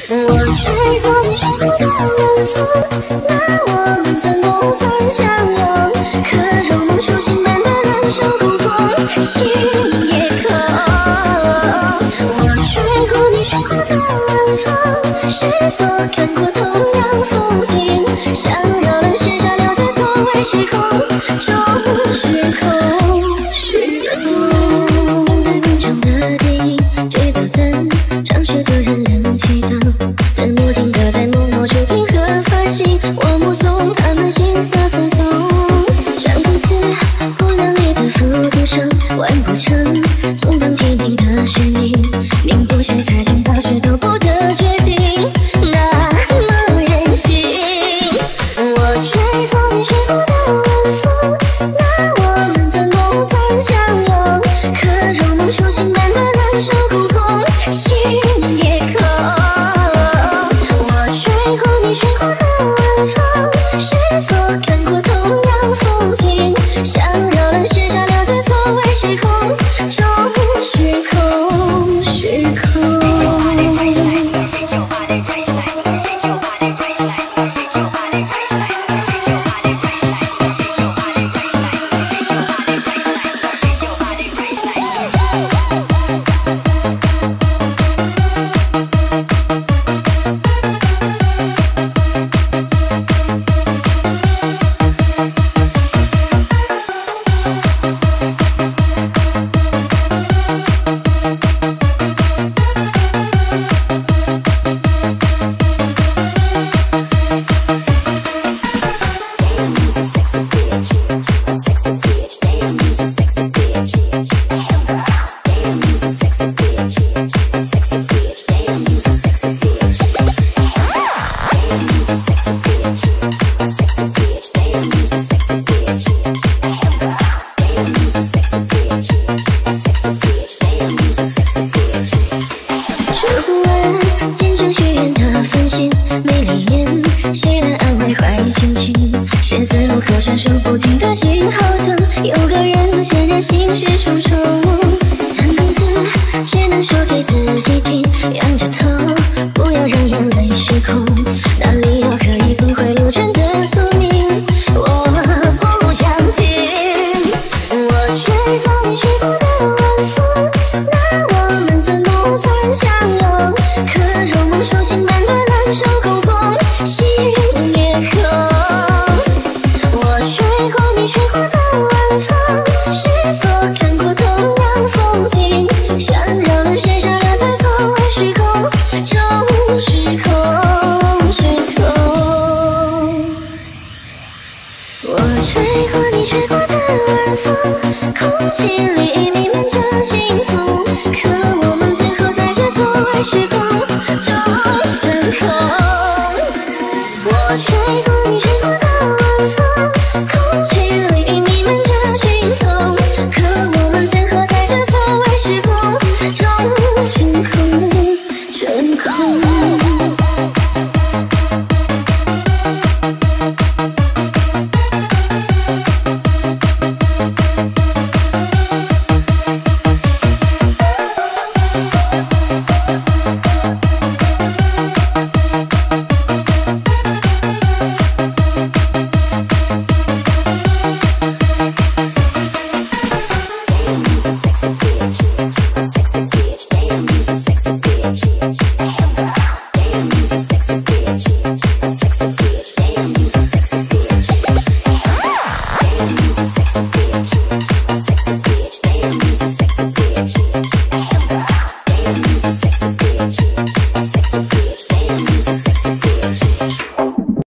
我吹过你吹过的晚风，那我们算不算相拥？可如梦初醒般的燃烧空空，心也空。我吹过你吹过的晚风，是否看过同样风景？想要的是傻留在错位时空中时空。是风对冰中的电影，知道怎尝试突然亮起灯，字幕定格在默默触屏和发行，我目送他们行色匆匆，像如此不亮丽的复读生，完不成松绑居民的使命，命不是财经到石头布的决定，那么任性。我吹过你吹过的晚风，那我们算不算相拥？可如梦初醒般的燃烧空空，心也空。我吹过你吹过的晚风，是否看过同样风景？想要的是傻留在错位时空中时空时空。见证许愿的繁星，美丽眼，谁来安慰坏心情？十字路口闪烁不停的信号灯，有个人显然心事重重，三个字只能说给自己听，